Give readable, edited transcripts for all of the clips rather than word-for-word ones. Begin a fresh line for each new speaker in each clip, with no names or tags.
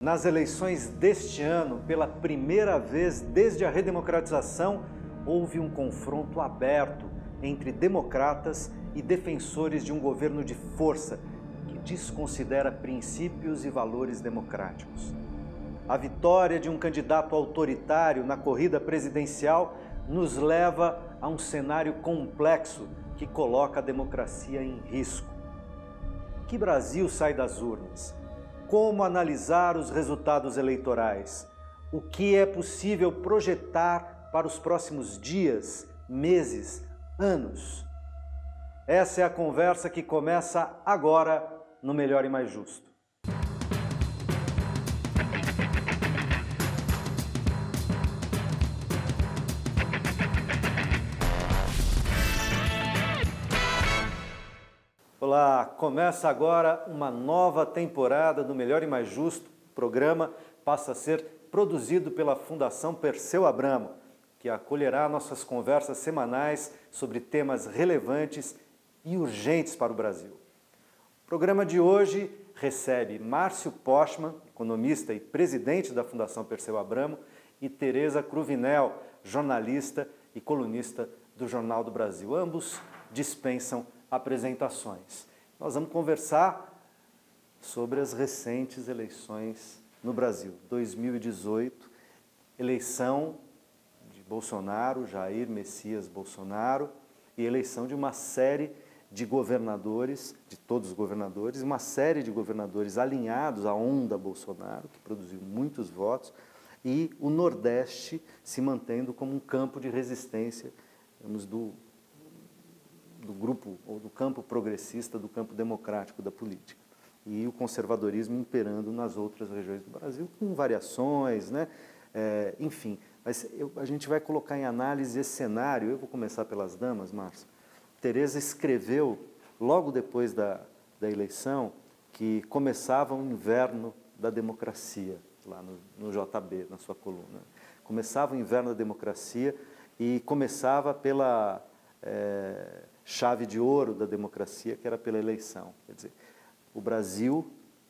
Nas eleições deste ano, pela primeira vez desde a redemocratização, houve um confronto aberto entre democratas e defensores de um governo de força que desconsidera princípios e valores democráticos. A vitória de um candidato autoritário na corrida presidencial nos leva a um cenário complexo que coloca a democracia em risco. Que Brasil sai das urnas? Como analisar os resultados eleitorais? O que é possível projetar para os próximos dias, meses, anos? Essa é a conversa que começa agora no Melhor e Mais Justo. Olá, começa agora uma nova temporada do Melhor e Mais Justo. O programa passa a ser produzido pela Fundação Perseu Abramo, que acolherá nossas conversas semanais sobre temas relevantes e urgentes para o Brasil. O programa de hoje recebe Márcio Postman, economista e presidente da Fundação Perseu Abramo, e Tereza Cruvinel, jornalista e colunista do Jornal do Brasil. Ambos dispensam apresentações. Nós vamos conversar sobre as recentes eleições no Brasil. 2018, eleição de Bolsonaro, Jair Messias Bolsonaro, e eleição de uma série de governadores, de todos os governadores, uma série de governadores alinhados à onda Bolsonaro, que produziu muitos votos, e o Nordeste se mantendo como um campo de resistência, digamos, do grupo, ou do campo progressista, do campo democrático da política. E o conservadorismo imperando nas outras regiões do Brasil, com variações, né? Enfim. Mas a gente vai colocar em análise esse cenário. Eu vou começar pelas damas, Márcio. Tereza escreveu, logo depois da eleição, que começava o inverno da democracia, lá no JB, na sua coluna. Começava o inverno da democracia e começava pela chave de ouro da democracia, que era pela eleição. Quer dizer, o Brasil,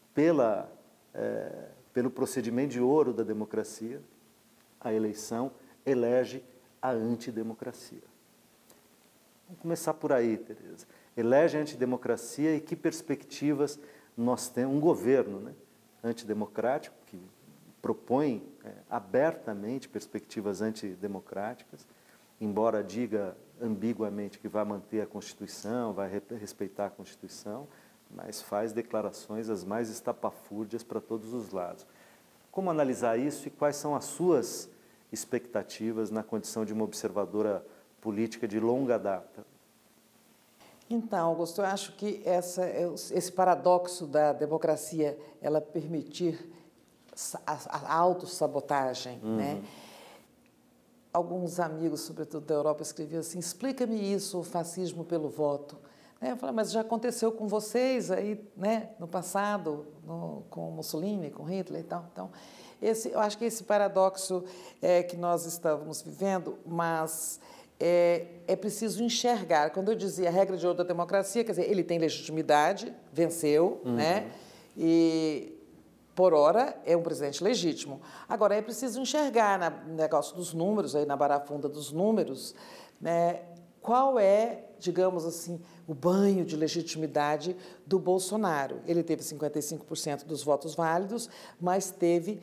pelo procedimento de ouro da democracia, a eleição elege a antidemocracia. Vamos começar por aí, Tereza. Elege a antidemocracia e que perspectivas nós temos? Um governo, né, antidemocrático, que propõe abertamente perspectivas antidemocráticas, embora diga ambiguamente que vai manter a Constituição, vai respeitar a Constituição, mas faz declarações as mais estapafúrdias para todos os lados. Como analisar isso e quais são as suas expectativas na condição de uma observadora política de longa data?
Então, Augusto, eu acho que esse paradoxo da democracia, ela permitir a autossabotagem, né? Alguns amigos, sobretudo da Europa, escreviam assim: explica-me isso, o fascismo pelo voto. Eu falei, mas já aconteceu com vocês aí, né, no passado, com Mussolini, com Hitler e tal. Então, eu acho que esse paradoxo que nós estamos vivendo, mas é preciso enxergar. Quando eu dizia a regra de ouro da democracia, quer dizer, ele tem legitimidade, venceu, né, e por hora, é um presidente legítimo. Agora, é preciso enxergar no negócio dos números, aí na barafunda dos números, né, qual é, digamos assim, o banho de legitimidade do Bolsonaro. Ele teve 55% dos votos válidos, mas teve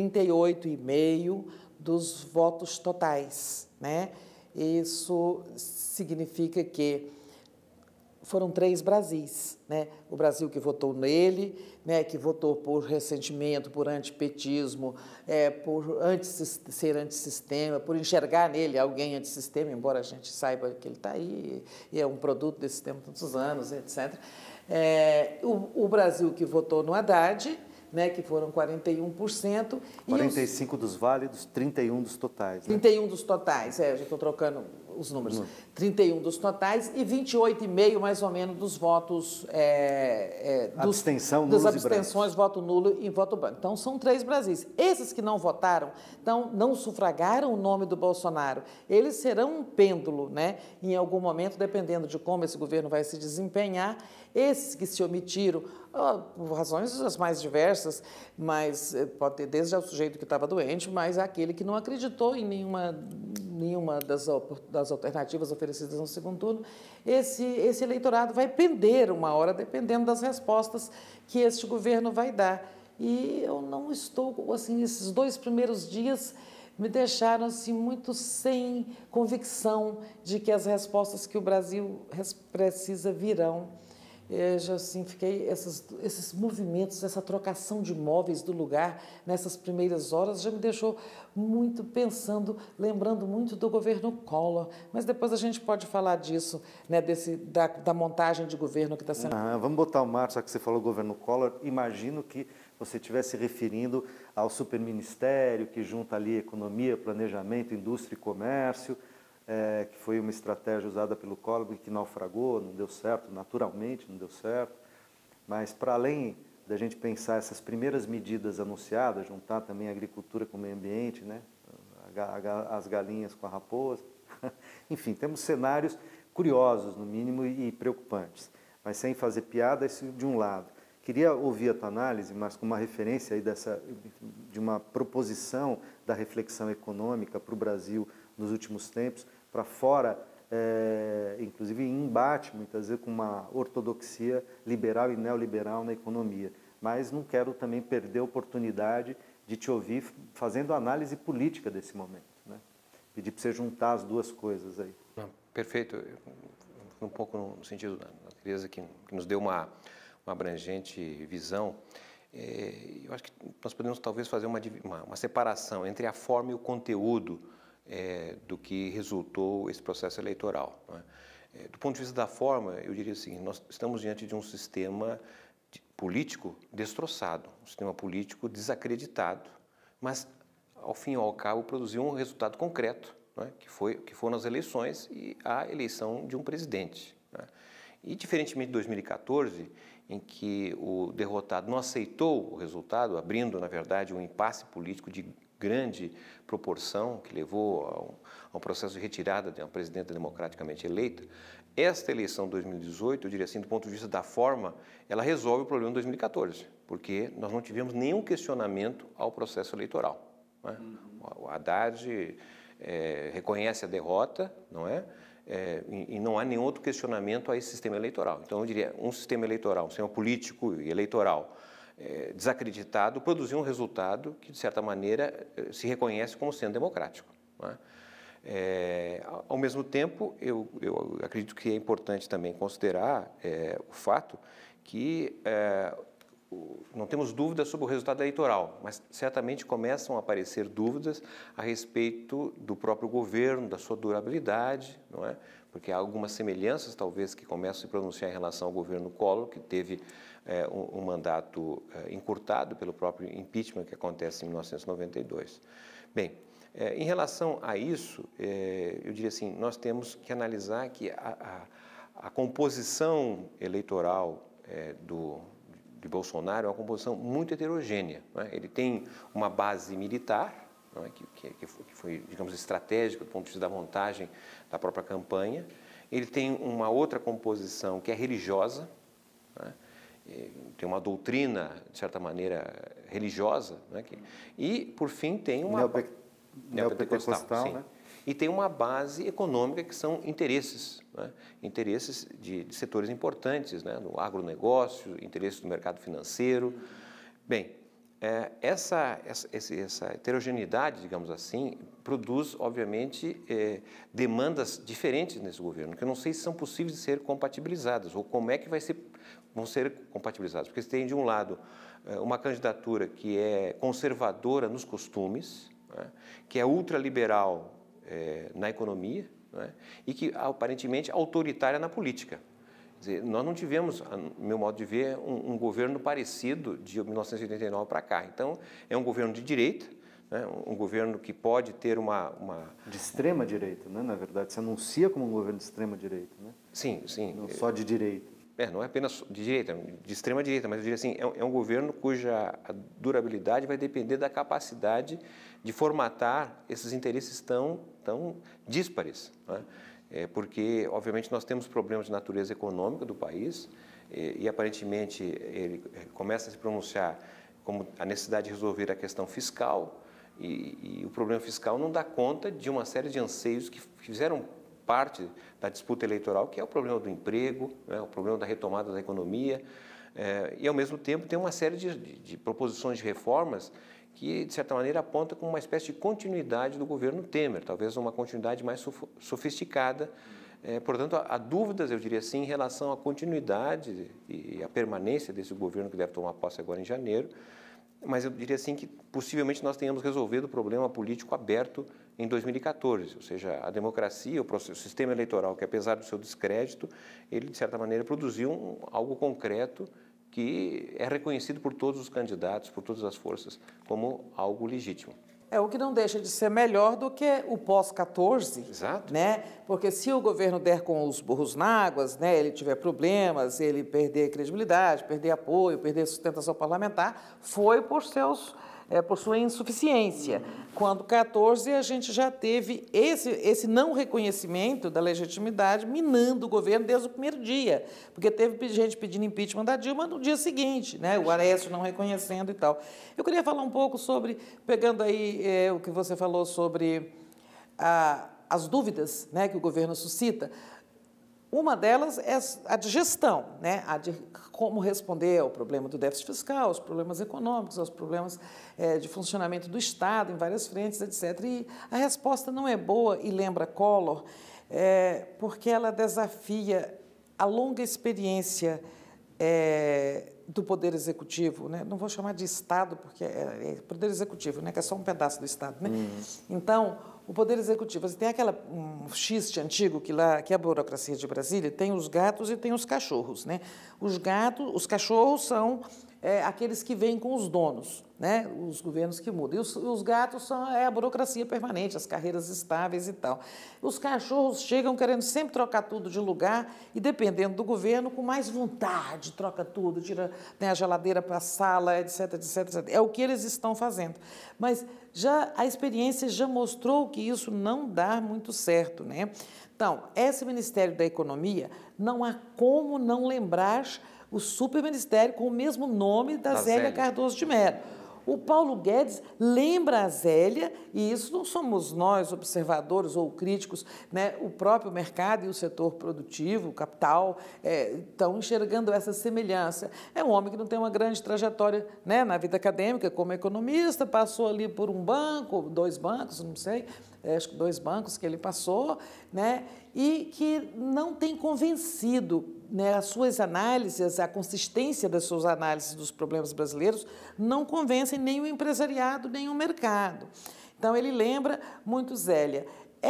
38,5% dos votos totais, né? Isso significa que foram 3 Brasis, né? O Brasil que votou nele, né, que votou por ressentimento, por antipetismo, por ser antissistema, por enxergar nele alguém antissistema, embora a gente saiba que ele está aí e é um produto desse sistema há tantos anos, etc. O Brasil que votou no Haddad, né, que foram 41%.
45% dos válidos, 31% dos totais. Né?
31% dos totais, já estou trocando os números. 31% dos totais e 28,5% mais ou menos dos votos...
Abstenção,
das abstenções, voto nulo e voto branco. Então, são 3 Brasis. Esses que não votaram, então, não sufragaram o nome do Bolsonaro. Eles serão um pêndulo, né? Em algum momento, dependendo de como esse governo vai se desempenhar. Esses que se omitiram, por razões as mais diversas, mas pode ter desde o sujeito que estava doente, mas aquele que não acreditou em nenhuma das alternativas oferecidas no segundo turno. Esse eleitorado vai pender uma hora, dependendo das respostas que este governo vai dar. E eu não estou, assim, esses 2 primeiros dias me deixaram assim, muito sem convicção de que as respostas que o Brasil precisa virão. Eu já assim, fiquei, esses movimentos, essa trocação de móveis do lugar nessas primeiras horas já me deixou muito pensando, lembrando muito do governo Collor. Mas depois a gente pode falar disso, né, da montagem de governo que está sendo...
Vamos botar o marco, já que você falou governo Collor, imagino que você estivesse referindo ao superministério que junta ali economia, planejamento, indústria e comércio, que foi uma estratégia usada pelo Collor e que naufragou, não deu certo, naturalmente não deu certo. Mas para além da gente pensar essas primeiras medidas anunciadas, juntar também a agricultura com o meio ambiente, né? As galinhas com a raposa, enfim, temos cenários curiosos, no mínimo, e preocupantes. Mas sem fazer piada, isso de um lado. Queria ouvir a tua análise, mas com uma referência aí de uma proposição da reflexão econômica para o Brasil nos últimos tempos, para fora, inclusive em embate, muitas vezes, com uma ortodoxia liberal e neoliberal na economia. Mas não quero também perder a oportunidade de te ouvir fazendo análise política desse momento, né? Pedir para você juntar as duas coisas aí.
Perfeito. Um pouco no sentido da Teresa, que nos deu uma abrangente visão. Eu acho que nós podemos talvez fazer uma separação entre a forma e o conteúdo do que resultou esse processo eleitoral, não é? Do ponto de vista da forma, eu diria assim, nós estamos diante de um sistema político destroçado, um sistema político desacreditado, mas, ao fim e ao cabo, produziu um resultado concreto, não é? que foram as eleições e a eleição de um presidente, não é? E, diferentemente de 2014, em que o derrotado não aceitou o resultado, abrindo, na verdade, um impasse político de grande proporção, que levou a um processo de retirada de uma presidenta democraticamente eleita, esta eleição de 2018, eu diria assim, do ponto de vista da forma, ela resolve o problema de 2014, porque nós não tivemos nenhum questionamento ao processo eleitoral, não é? O Haddad reconhece a derrota, não é? E não há nenhum outro questionamento a esse sistema eleitoral. Então, eu diria, um sistema eleitoral, um sistema político e eleitoral desacreditado, produziu um resultado que, de certa maneira, se reconhece como sendo democrático, não é? Ao mesmo tempo, eu acredito que é importante também considerar o fato que não temos dúvidas sobre o resultado eleitoral, mas certamente começam a aparecer dúvidas a respeito do próprio governo, da sua durabilidade, não é? Porque há algumas semelhanças, talvez, que começam a se pronunciar em relação ao governo Collor, que teve um mandato encurtado pelo próprio impeachment que acontece em 1992. Bem, em relação a isso, eu diria assim, nós temos que analisar que a composição eleitoral de Bolsonaro é uma composição muito heterogênea, não é? Ele tem uma base militar, não é? que foi, digamos, estratégica do ponto de vista da montagem da própria campanha. Ele tem uma outra composição que é religiosa, não é? Tem uma doutrina, de certa maneira, religiosa, não é? E, por fim, tem uma...
Neopentecostal, né?
E tem uma base econômica que são interesses, né? Interesses de setores importantes, né? No agronegócio, interesses do mercado financeiro. Bem, essa heterogeneidade, digamos assim, produz, obviamente, demandas diferentes nesse governo, que eu não sei se são possíveis de ser compatibilizadas, ou como é que vão ser compatibilizadas. Porque você tem, de um lado, uma candidatura que é conservadora nos costumes, né? Que é ultraliberal na economia, né? E que, aparentemente, autoritária na política. Quer dizer, nós não tivemos, no meu modo de ver, um governo parecido de 1989 para cá. Então, é um governo de direita, né? Um governo que pode ter uma...
De extrema direita, né? Na verdade, se anuncia como um governo de extrema direita, né?
Sim, sim.
Não só de direita.
Não é apenas de direita, de extrema direita, mas eu diria assim, é um governo cuja durabilidade vai depender da capacidade de formatar esses interesses tão díspares, né? Porque, obviamente, nós temos problemas de natureza econômica do país, e aparentemente ele começa a se pronunciar como a necessidade de resolver a questão fiscal, e o problema fiscal não dá conta de uma série de anseios que fizeram parte da disputa eleitoral, que é o problema do emprego, né, o problema da retomada da economia, e ao mesmo tempo tem uma série de proposições de reformas que, de certa maneira, aponta como uma espécie de continuidade do governo Temer, talvez uma continuidade mais sofisticada. Portanto, há dúvidas, eu diria assim, em relação à continuidade e à permanência desse governo que deve tomar posse agora em janeiro, mas eu diria assim que possivelmente nós tenhamos resolvido o problema político aberto em 2014, ou seja, a democracia, o sistema eleitoral, que apesar do seu descrédito, ele de certa maneira produziu algo concreto que é reconhecido por todos os candidatos, por todas as forças, como algo legítimo.
O que não deixa de ser melhor do que o pós-14,
Exato.
Né? Porque se o governo der com os burros na água, né, ele tiver problemas, ele perder credibilidade, perder apoio, perder sustentação parlamentar, foi por sua insuficiência. Quando 14 a gente já teve esse não reconhecimento da legitimidade minando o governo desde o primeiro dia, porque teve gente pedindo impeachment da Dilma no dia seguinte, né? O Aécio não reconhecendo e tal. Eu queria falar um pouco sobre, pegando aí o que você falou sobre as dúvidas, né, que o governo suscita. Uma delas é a de gestão, né? A de como responder ao problema do déficit fiscal, aos problemas econômicos, aos problemas de funcionamento do Estado em várias frentes, etc. E a resposta não é boa, e lembra Collor, porque ela desafia a longa experiência do Poder Executivo, né? Não vou chamar de Estado, porque é Poder Executivo, né? Que é só um pedaço do Estado, né? Então, o Poder Executivo, você tem um xiste antigo que é a burocracia de Brasília, tem os gatos e tem os cachorros, né? Os cachorros são aqueles que vêm com os donos, né? Os governos que mudam. E os gatos são a burocracia permanente, as carreiras estáveis e tal. Os cachorros chegam querendo sempre trocar tudo de lugar e, dependendo do governo, com mais vontade, troca tudo, tira, né, a geladeira para a sala, etc, etc, etc. É o que eles estão fazendo. Mas a experiência já mostrou que isso não dá muito certo, né? Então, esse Ministério da Economia, não há como não lembrar o superministério com o mesmo nome da Zélia Cardoso de Mello. O Paulo Guedes lembra a Zélia, e isso não somos nós, observadores ou críticos, né? O próprio mercado e o setor produtivo, o capital, estão enxergando essa semelhança. É um homem que não tem uma grande trajetória, né, na vida acadêmica como economista, passou ali por um banco, 2 bancos, não sei, acho que 2 bancos que ele passou, né, e que não tem convencido, né, as suas análises, a consistência das suas análises dos problemas brasileiros não convencem nem o empresariado, nem o mercado. Então, ele lembra muito Zélia.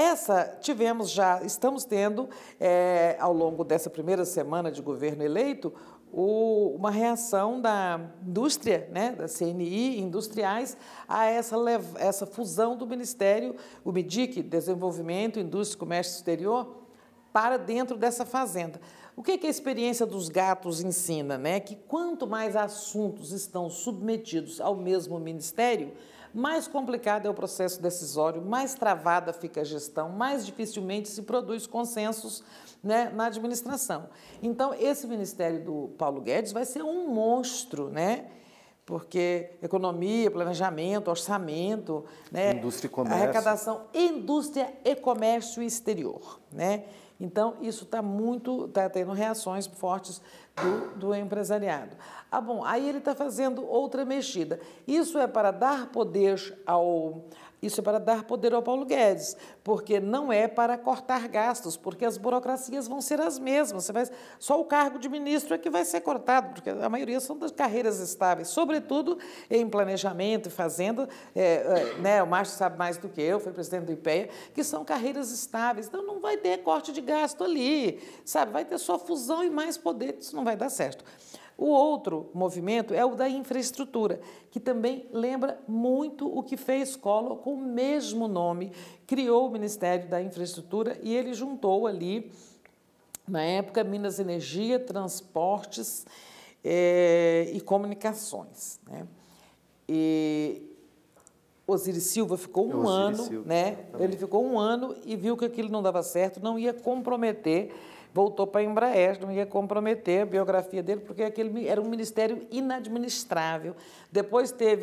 Estamos tendo, ao longo dessa primeira semana de governo eleito, uma reação da indústria, né, da CNI, industriais, a essa fusão do Ministério, o MIDIC, Desenvolvimento, Indústria e Comércio Exterior, para dentro dessa fazenda. O que a experiência dos gatos ensina, né? Que quanto mais assuntos estão submetidos ao mesmo ministério, mais complicado é o processo decisório, mais travada fica a gestão, mais dificilmente se produz consensos, né, na administração. Então, esse ministério do Paulo Guedes vai ser um monstro, né? Porque economia, planejamento, orçamento, né?
Indústria e comércio.
Arrecadação, indústria e comércio exterior, né? Então, isso está tendo reações fortes do empresariado. Aí ele está fazendo outra mexida. Isso é para dar poder ao Paulo Guedes, porque não é para cortar gastos, porque as burocracias vão ser as mesmas. Só o cargo de ministro é que vai ser cortado, porque a maioria são das carreiras estáveis, sobretudo em planejamento e fazenda, né, o Márcio sabe mais do que eu, foi presidente do IPEA, que são carreiras estáveis. Então, não vai ter corte de gasto ali, sabe? Vai ter só fusão e mais poder, isso não vai dar certo. O outro movimento é o da infraestrutura, que também lembra muito o que fez Collor com o mesmo nome, criou o Ministério da Infraestrutura e ele juntou ali, na época, Minas e Energia, Transportes e Comunicações, né? E Osiris Silva ficou um ano, né? Ele ficou um ano e viu que aquilo não dava certo, não ia comprometer voltou para a Embraer, não ia comprometer a biografia dele, porque aquele era um ministério inadministrável. Depois teve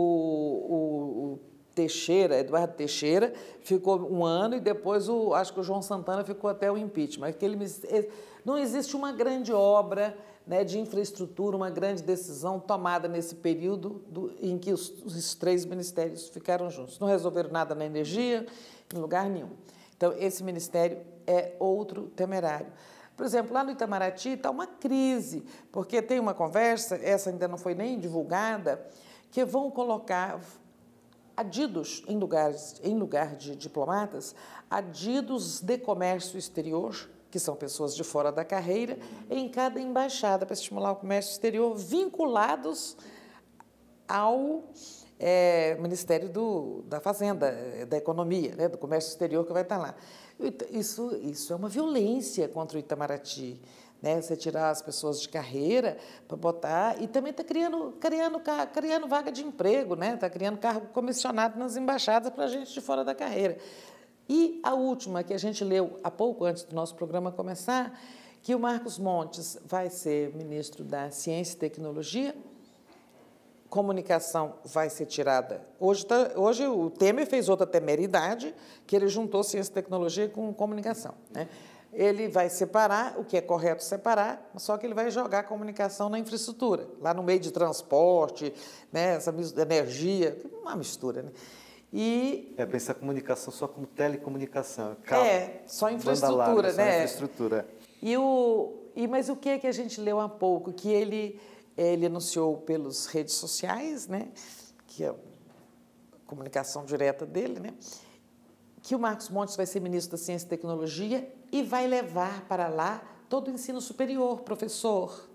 o Teixeira, Eduardo Teixeira, ficou um ano e depois acho que o João Santana ficou até o impeachment. Não existe uma grande obra, né, de infraestrutura, uma grande decisão tomada nesse período em que os três ministérios ficaram juntos. Não resolveram nada na energia, em lugar nenhum. Então, esse ministério é outro temerário. Por exemplo, lá no Itamaraty está uma crise, porque tem uma conversa, essa ainda não foi nem divulgada, que vão colocar adidos, em lugar de diplomatas, adidos de comércio exterior, que são pessoas de fora da carreira, em cada embaixada para estimular o comércio exterior, vinculados ao Ministério da Fazenda, da Economia, né, do Comércio Exterior, que vai estar lá. Isso é uma violência contra o Itamaraty, né? Você tirar as pessoas de carreira para botar... E também está criando vaga de emprego, né? Está criando cargo comissionado nas embaixadas para gente de fora da carreira. E a última, que a gente leu há pouco antes do nosso programa começar, que o Marcos Montes vai ser ministro da Ciência e Tecnologia, comunicação vai ser tirada. Hoje o Temer fez outra temeridade, que ele juntou ciência e tecnologia com comunicação, né? Ele vai separar, o que é correto separar, só que ele vai jogar a comunicação na infraestrutura, lá no meio de transporte, né, essa energia, uma mistura, né? E
pensar a comunicação só como telecomunicação.
Só infraestrutura,
larga,
né?
Só infraestrutura.
Mas o que é que a gente leu há pouco? Que ele anunciou pelas redes sociais, né, que é a comunicação direta dele, né, que o Marcos Montes vai ser ministro da Ciência e Tecnologia e vai levar para lá todo o ensino superior, professor.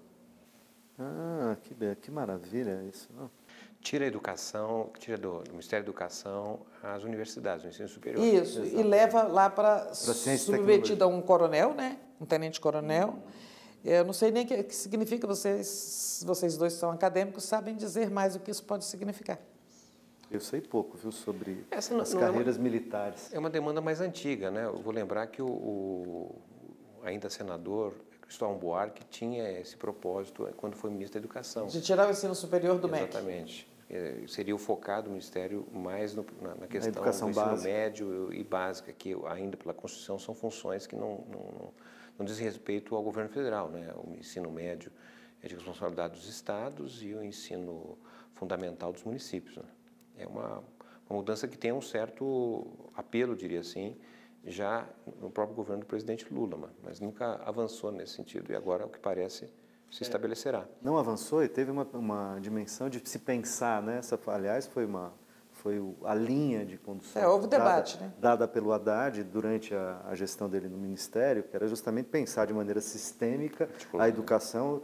Que maravilha isso, não?
Tira a educação, tira do Ministério da Educação as universidades, o ensino superior.
Isso,
Exato.
e leva lá para submetido a um coronel, né, um tenente-coronel. Eu não sei nem o que significa, vocês dois são acadêmicos, sabem dizer mais o que isso pode significar.
Eu sei pouco, viu, sobre
Essa
as carreiras militares.
É uma demanda mais antiga, né? Eu vou lembrar que o ainda senador Cristóvão Buarque tinha esse propósito quando foi ministro da Educação.
De tirar o ensino superior do MEC.
Exatamente. Seria o focado do Ministério mais na questão do
educação
ensino
básica.
médio e básica, que ainda pela Constituição são funções que não diz respeito ao governo federal, né? O ensino médio é de responsabilidade dos estados e o ensino fundamental dos municípios, né? É uma mudança que tem um certo apelo, diria assim, já no próprio governo do presidente Lula, mas nunca avançou nesse sentido e agora, o que parece, se estabelecerá.
Não avançou e teve uma dimensão de se pensar, né? Aliás, foi a linha de condução
houve debate,
dada pelo Haddad durante a gestão dele no Ministério, que era justamente pensar de maneira sistêmica a educação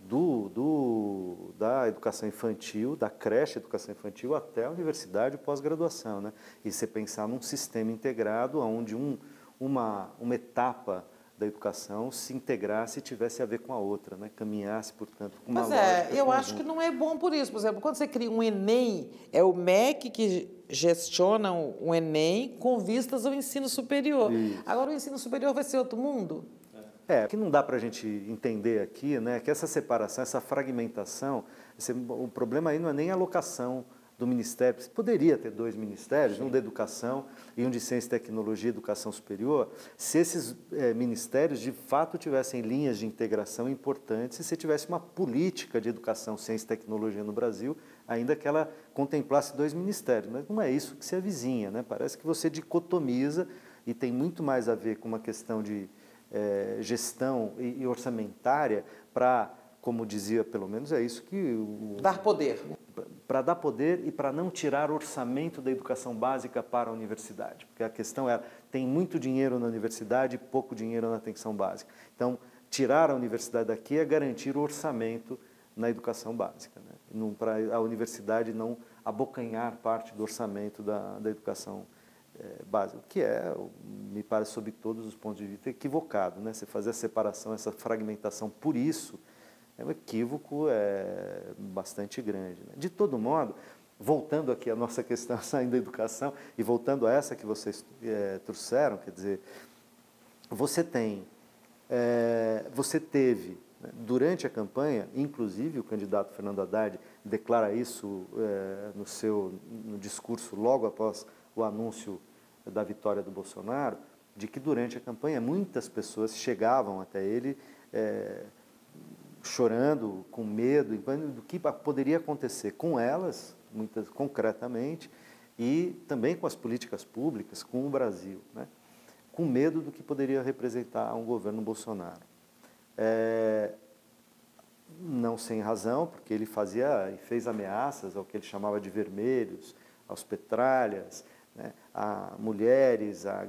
da educação infantil, da creche educação infantil até a universidade e pós-graduação, né? E você pensar num sistema integrado onde uma etapa da educação se integrasse e tivesse a ver com a outra, né? Caminhasse, portanto, com uma lógica
eu
conjunta.
acho que não é bom por isso. Por exemplo, quando você cria um Enem, é o MEC que gestiona o Enem com vistas ao ensino superior.
Isso.
Agora, o ensino superior vai ser outro mundo?
O que não dá para a gente entender aqui, né, que essa separação, essa fragmentação, o problema aí não é nem a alocação do Ministério. Você poderia ter dois ministérios, um da Educação e um de Ciência e Tecnologia e Educação Superior, se esses ministérios de fato tivessem linhas de integração importantes e se tivesse uma política de educação, ciência e tecnologia no Brasil, ainda que ela contemplasse dois ministérios. Mas não é isso que se avizinha, né? Parece que você dicotomiza e tem muito mais a ver com uma questão de gestão e orçamentária para, como dizia, pelo menos é isso que...
Dar poder.
Para dar poder e para não tirar orçamento da educação básica para a universidade. Porque a questão é, tem muito dinheiro na universidade e pouco dinheiro na atenção básica. Então, tirar a universidade daqui é garantir o orçamento na educação básica, né? Para a universidade não abocanhar parte do orçamento da educação básica, que me parece, sob todos os pontos de vista, equivocado, né? Você fazer a separação, essa fragmentação, por isso, é um equívoco bastante grande, né? De todo modo, voltando aqui à nossa questão, saindo da educação, e voltando a essa que vocês trouxeram, quer dizer, você tem você teve, né, durante a campanha, inclusive o candidato Fernando Haddad declara isso no discurso logo após o anúncio da vitória do Bolsonaro, de que durante a campanha muitas pessoas chegavam até ele chorando, com medo, do que poderia acontecer com elas, muitas concretamente, e também com as políticas públicas, com o Brasil, né? Com medo do que poderia representar um governo Bolsonaro. Não sem razão, porque ele fazia e fez ameaças ao que ele chamava de vermelhos, aos petralhas, né, a mulheres, a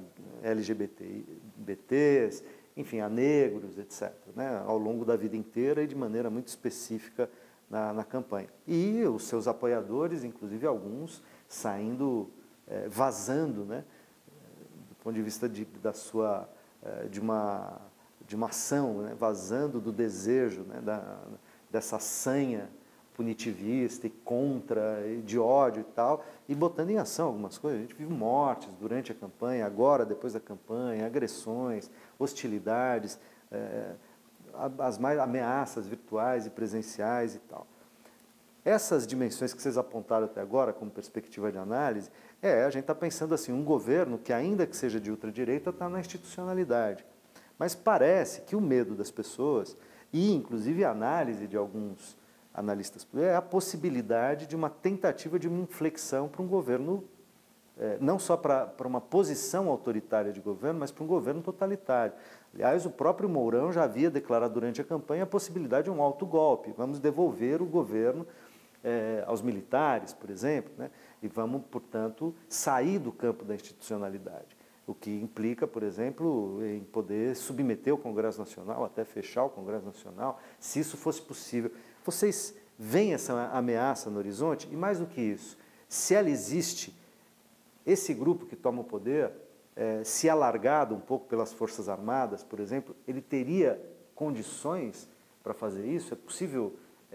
LGBTs, enfim, a negros, etc., né, ao longo da vida inteira e de maneira muito específica na campanha. E os seus apoiadores, inclusive alguns, saindo, vazando, né, do ponto de vista de uma ação, né, vazando do desejo, né, dessa sanha punitivista e contra, e de ódio e tal, e botando em ação algumas coisas. A gente viu mortes durante a campanha, agora, depois da campanha, agressões, hostilidades, as mais ameaças virtuais e presenciais e tal. Essas dimensões que vocês apontaram até agora como perspectiva de análise, a gente está pensando assim, um governo que, ainda que seja de ultradireita, está na institucionalidade. Mas parece que o medo das pessoas, e inclusive a análise de alguns analistas, é a possibilidade de uma tentativa de uma inflexão para um governo, não só para uma posição autoritária de governo, mas para um governo totalitário. Aliás, o próprio Mourão já havia declarado durante a campanha a possibilidade de um autogolpe. Vamos devolver o governo aos militares, por exemplo, né? E vamos, portanto, sair do campo da institucionalidade. O que implica, por exemplo, em poder submeter o Congresso Nacional, até fechar o Congresso Nacional, se isso fosse possível. Vocês veem essa ameaça no horizonte? E mais do que isso, se ela existe, esse grupo que toma o poder, se alargado um pouco pelas Forças Armadas, por exemplo, ele teria condições para fazer isso? É possível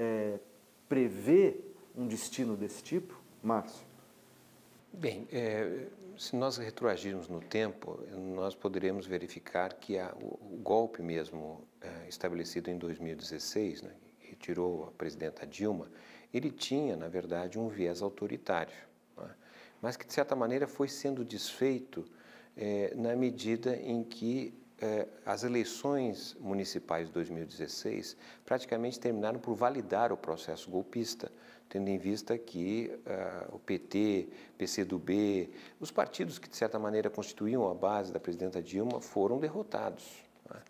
prever um destino desse tipo? Márcio?
Bem, se nós retroagirmos no tempo, nós poderemos verificar que o golpe mesmo estabelecido em 2016, né, que tirou a presidenta Dilma, ele tinha, na verdade, um viés autoritário, né, mas que, de certa maneira, foi sendo desfeito na medida em que as eleições municipais de 2016 praticamente terminaram por validar o processo golpista, tendo em vista que o PT, PCdoB, os partidos que, de certa maneira, constituíam a base da presidenta Dilma foram derrotados, né?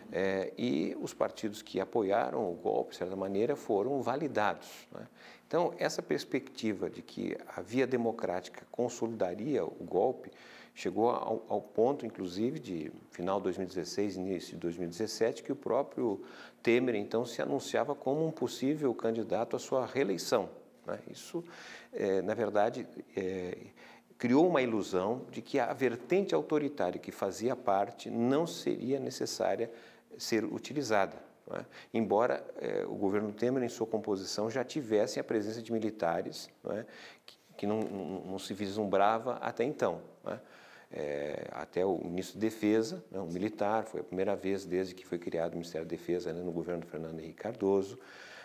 E os partidos que apoiaram o golpe, de certa maneira, foram validados, né? Então, essa perspectiva de que a via democrática consolidaria o golpe chegou ao ponto, inclusive, de final de 2016, início de 2017, que o próprio Temer, então, se anunciava como um possível candidato à sua reeleição, né? Isso, na verdade, criou uma ilusão de que a vertente autoritária que fazia parte não seria necessária ser utilizada, né? Embora o governo Temer, em sua composição, já tivesse a presença de militares, né, que não se vislumbrava até então, né? Até o ministro da Defesa, né, um militar, foi a primeira vez desde que foi criado o Ministério da Defesa, né, no governo do Fernando Henrique Cardoso.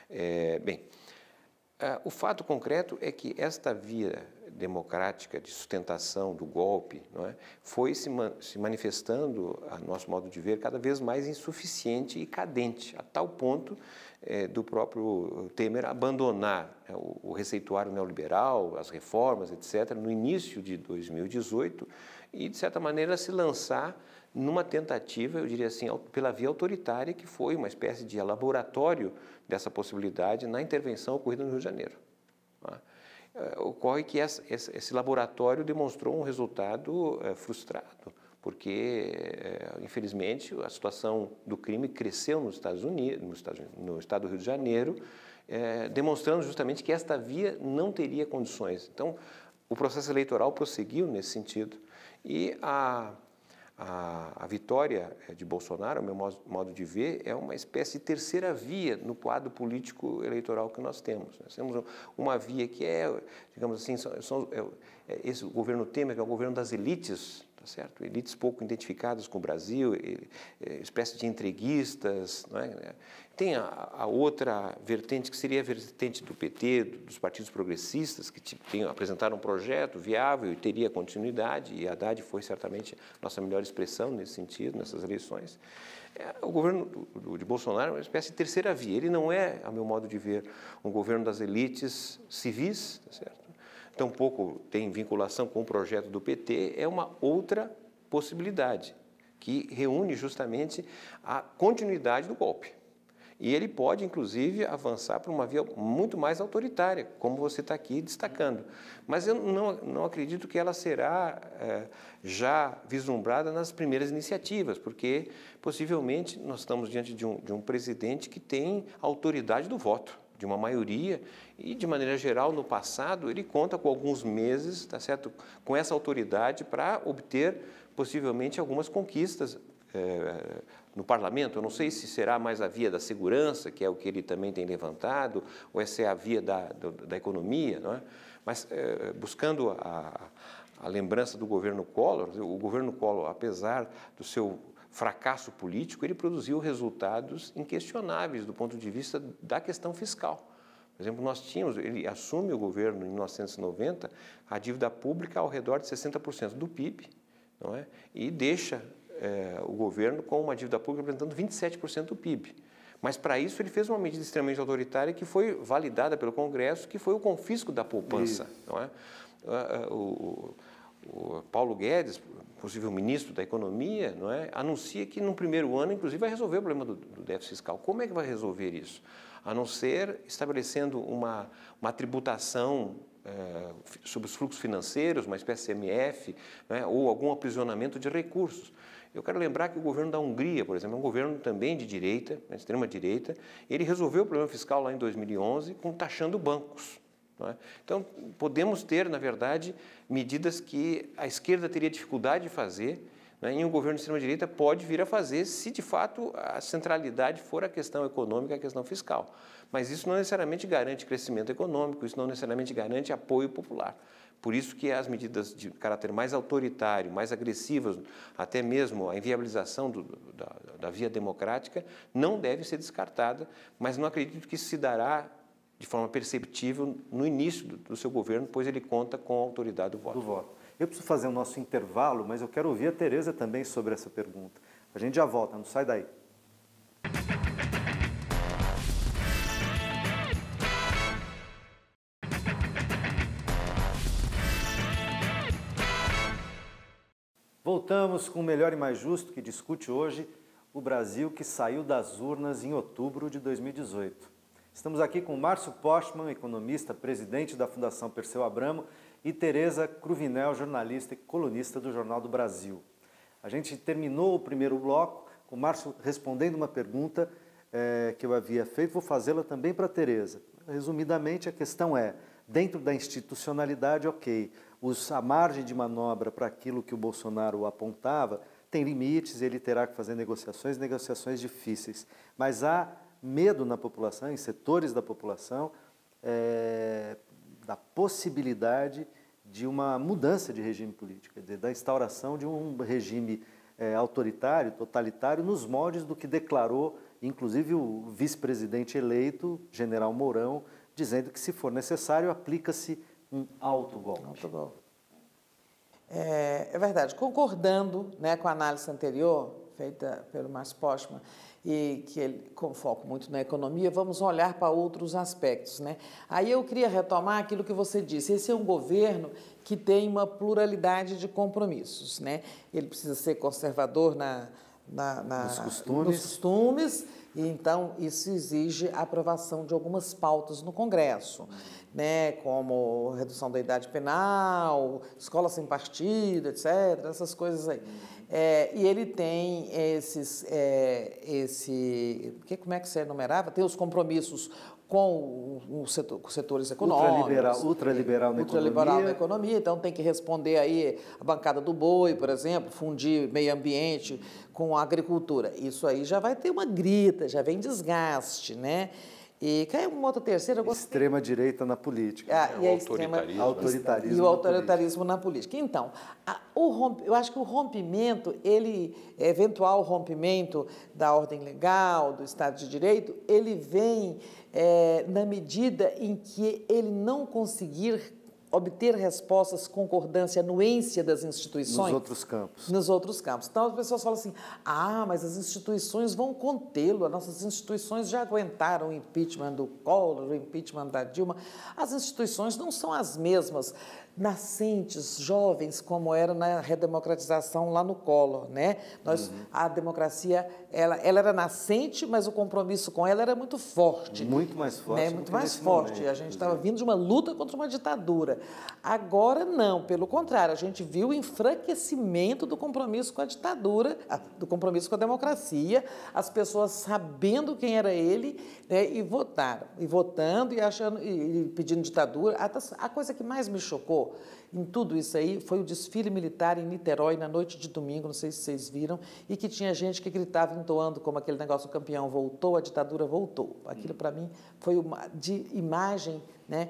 O fato concreto é que esta via democrática de sustentação do golpe, não é, foi se manifestando, a nosso modo de ver, cada vez mais insuficiente e cadente, a tal ponto do próprio Temer abandonar o receituário neoliberal, as reformas, etc., no início de 2018 e, de certa maneira, se lançar numa tentativa, eu diria assim, pela via autoritária, que foi uma espécie de laboratório dessa possibilidade na intervenção ocorrida no Rio de Janeiro. Ocorre que esse laboratório demonstrou um resultado frustrado, porque, infelizmente, a situação do crime cresceu nos Estados Unidos, no estado do Rio de Janeiro, demonstrando justamente que esta via não teria condições. Então, o processo eleitoral prosseguiu nesse sentido e a vitória de Bolsonaro, ao meu modo de ver, é uma espécie de terceira via no quadro político eleitoral que nós temos. Nós temos uma via que digamos assim, esse governo Temer, que é o governo das elites, tá certo? Elites pouco identificadas com o Brasil, espécie de entreguistas, não é? Tem a outra vertente, que seria a vertente do PT, dos partidos progressistas, que apresentaram um projeto viável e teria continuidade, e a Haddad foi certamente nossa melhor expressão nesse sentido, nessas eleições. O governo de Bolsonaro é uma espécie de terceira via. Ele não é, a meu modo de ver, um governo das elites civis, tá certo? Tampouco tem vinculação com o projeto do PT, é uma outra possibilidade, que reúne justamente a continuidade do golpe. E ele pode, inclusive, avançar para uma via muito mais autoritária, como você está aqui destacando. Mas eu não acredito que ela será já vislumbrada nas primeiras iniciativas, porque possivelmente nós estamos diante de um presidente que tem autoridade do voto, de uma maioria, e de maneira geral, no passado, ele conta com alguns meses, tá certo, com essa autoridade para obter possivelmente algumas conquistas no parlamento. Eu não sei se será mais a via da segurança, que é o que ele também tem levantado, ou essa é a via da economia, não é? Mas buscando a lembrança do governo Collor, o governo Collor, apesar do seu fracasso político, ele produziu resultados inquestionáveis do ponto de vista da questão fiscal. Por exemplo, ele assume o governo em 1990, a dívida pública ao redor de 60% do PIB, não é? E deixa o governo com uma dívida pública representando 27% do PIB. Mas, para isso, ele fez uma medida extremamente autoritária que foi validada pelo Congresso, que foi o confisco da poupança. Não é? O Paulo Guedes, possível ministro da Economia, não é? Anuncia que, no primeiro ano, inclusive, vai resolver o problema do déficit fiscal. Como é que vai resolver isso? A não ser estabelecendo uma tributação sobre os fluxos financeiros, uma espécie de CMF, né, ou algum aprisionamento de recursos. Eu quero lembrar que o governo da Hungria, por exemplo, é um governo também de direita, né, extrema-direita, ele resolveu o problema fiscal lá em 2011 taxando bancos. Não é? Então, podemos ter, na verdade, medidas que a esquerda teria dificuldade de fazer, né, e um governo de extrema-direita pode vir a fazer se, de fato, a centralidade for a questão econômica, a questão fiscal. Mas isso não necessariamente garante crescimento econômico, isso não necessariamente garante apoio popular. Por isso que as medidas de caráter mais autoritário, mais agressivas, até mesmo a inviabilização da via democrática, não deve ser descartada, mas não acredito que isso se dará de forma perceptível no início do seu governo, pois ele conta com a autoridade do voto.
Eu preciso fazer o nosso intervalo, mas eu quero ouvir a Tereza também sobre essa pergunta. A gente já volta, não sai daí. Voltamos com o Melhor e Mais Justo, que discute hoje o Brasil que saiu das urnas em outubro de 2018. Estamos aqui com Márcio Postman, economista, presidente da Fundação Perseu Abramo, e Tereza Cruvinel, jornalista e colunista do Jornal do Brasil. A gente terminou o primeiro bloco com o Márcio respondendo uma pergunta que eu havia feito, vou fazê-la também para a Tereza. Resumidamente, a questão é, dentro da institucionalidade, ok, a margem de manobra para aquilo que o Bolsonaro apontava tem limites, ele terá que fazer negociações difíceis, mas há medo na população, em setores da população, da possibilidade de uma mudança de regime político, quer dizer, da instauração de um regime autoritário, totalitário, nos moldes do que declarou, inclusive, o vice-presidente eleito, general Mourão, dizendo que, se for necessário, aplica-se um autogolpe.
É verdade. Concordando, né, com a análise anterior, feita pelo Márcio Postman, e que ele, com foco muito na economia, vamos olhar para outros aspectos, né? Aí eu queria retomar aquilo que você disse. Esse é um governo que tem uma pluralidade de compromissos, né? Ele precisa ser conservador nos costumes, e então isso exige a aprovação de algumas pautas no Congresso, né? Como redução da idade penal, escola sem partido, etc., essas coisas aí. E ele tem como é que você enumerava? Tem os compromissos com os setores econômicos.
Ultraliberal
na economia. Então, tem que responder aí a bancada do boi, por exemplo, fundir meio ambiente com a agricultura. Isso aí já vai ter uma grita, já vem desgaste, né? E caiu uma outra terceira, eu gostei.
Extrema-direita na política.
E a
autoritarismo
e o autoritarismo na política. Então, eu acho que o rompimento, eventual rompimento da ordem legal, do Estado de Direito, ele vem na medida em que ele não conseguir obter respostas, concordância, anuência das instituições.
Nos outros campos.
Nos outros campos. Então, as pessoas falam assim, mas as instituições vão contê-lo, as nossas instituições já aguentaram o impeachment do Collor, o impeachment da Dilma. As instituições não são as mesmas nascentes, jovens, como era na redemocratização lá no Collor, né? A democracia, ela era nascente, mas o compromisso com ela era muito forte.
Muito mais forte.
Né? Muito mais forte. Momento, a gente estava vindo de uma luta contra uma ditadura. Agora, não, pelo contrário, a gente viu o enfraquecimento do compromisso com a ditadura, do compromisso com a democracia, as pessoas sabendo quem era ele, né, e votaram. E votando e achando, e pedindo ditadura. A coisa que mais me chocou em tudo isso aí foi o desfile militar em Niterói na noite de domingo, não sei se vocês viram, e que tinha gente que gritava entoando como aquele negócio, o campeão voltou, a ditadura voltou. Aquilo para mim foi uma de imagem, né?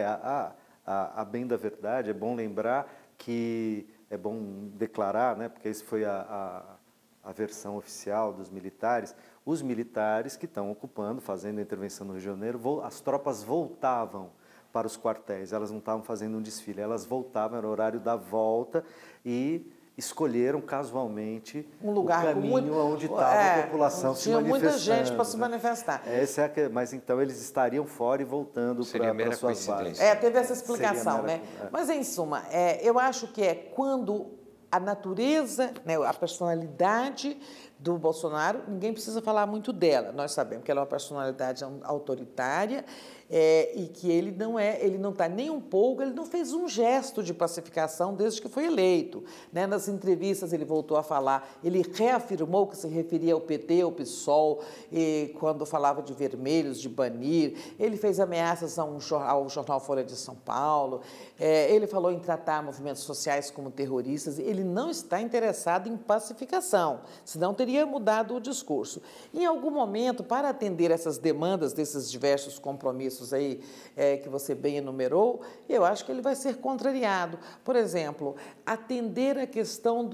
A bem da verdade, é bom lembrar que é bom declarar, né, porque isso foi a versão oficial dos militares, os militares que estão ocupando, fazendo a intervenção no Rio de Janeiro, as tropas voltavam para os quartéis, elas não estavam fazendo um desfile, elas voltavam, era o horário da volta e escolheram casualmente
um lugar
o caminho onde estava a população se manifestando.
Tinha muita gente para se manifestar.
Mas então eles estariam fora e voltando para suas bases.
Teve essa explicação, né? Mas, em suma, eu acho que é quando a natureza, né, a personalidade do Bolsonaro, ninguém precisa falar muito dela. Nós sabemos que ela é uma personalidade autoritária e que ele não está nem um pouco, ele não fez um gesto de pacificação desde que foi eleito. Né? Nas entrevistas ele voltou a falar, ele reafirmou que se referia ao PT, ao PSOL, quando falava de vermelhos, de banir. Ele fez ameaças ao jornal Folha de São Paulo, ele falou em tratar movimentos sociais como terroristas. Ele não está interessado em pacificação, senão teria mudado o discurso. Em algum momento, para atender essas demandas desses diversos compromissos aí que você bem enumerou, eu acho que ele vai ser contrariado. Por exemplo, atender a questão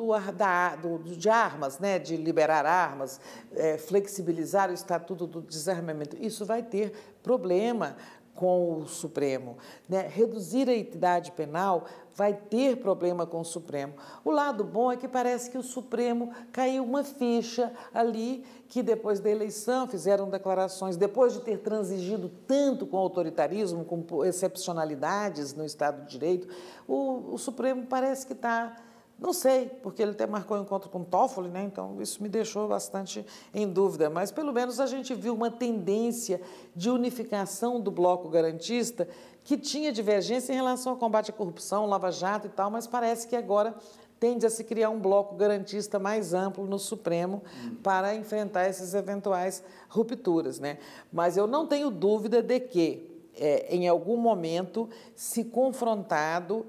de armas, né, de liberar armas, flexibilizar o Estatuto do Desarmamento. Isso vai ter problema com o Supremo, né? Reduzir a idade penal vai ter problema com o Supremo. O lado bom é que parece que o Supremo caiu uma ficha ali, que depois da eleição fizeram declarações, depois de ter transigido tanto com autoritarismo, com excepcionalidades no Estado de Direito, o Supremo parece que está... Não sei, porque ele até marcou um encontro com o Toffoli, né? Então isso me deixou bastante em dúvida, mas pelo menos a gente viu uma tendência de unificação do bloco garantista que tinha divergência em relação ao combate à corrupção, Lava Jato e tal, mas parece que agora tende a se criar um bloco garantista mais amplo no Supremo para enfrentar essas eventuais rupturas, né? Mas eu não tenho dúvida de que em algum momento, se confrontado,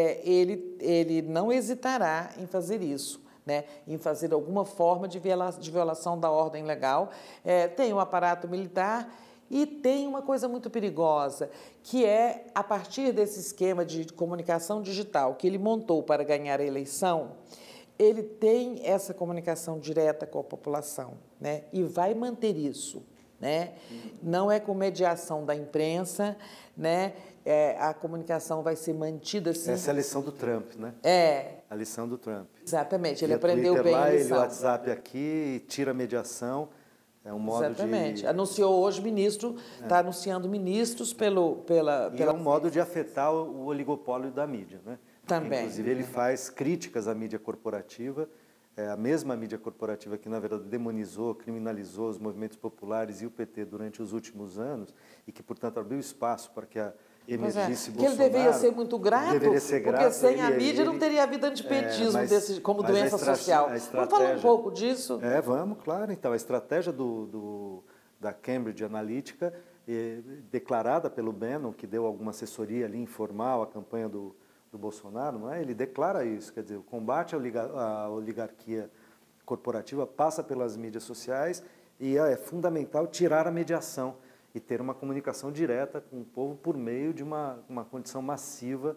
ele não hesitará em fazer isso, né? Em fazer alguma forma de violação da ordem legal. Tem o aparato militar e tem uma coisa muito perigosa, que é, a partir desse esquema de comunicação digital que ele montou para ganhar a eleição, ele tem essa comunicação direta com a população, né? E vai manter isso. Né? Não é com mediação da imprensa, né? A comunicação vai ser mantida assim.
Essa é a lição do Trump, né? A lição do Trump.
Exatamente, ele aprendeu
Twitter
bem
lá,
a lição.
Ele o WhatsApp aqui, tira a mediação, é um modo
Exatamente. Anunciou hoje o ministro, está anunciando ministros pela...
é um modo de afetar o oligopólio da mídia, né?
Também.
Inclusive, ele faz críticas à mídia corporativa, a mesma mídia corporativa que, na verdade, demonizou, criminalizou os movimentos populares e o PT durante os últimos anos e que, portanto, abriu espaço para que emergisse Bolsonaro.
Que ele deveria ser muito grato,
porque sem
a mídia não teria havido antipetismo como doença social. Vamos falar um pouco disso?
Vamos, claro. Então, a estratégia da Cambridge Analytica, declarada pelo Bannon, que deu alguma assessoria ali informal à campanha do Bolsonaro, não é? Ele declara isso, quer dizer, o combate à oligarquia corporativa passa pelas mídias sociais e é fundamental tirar a mediação e ter uma comunicação direta com o povo por meio de uma condição massiva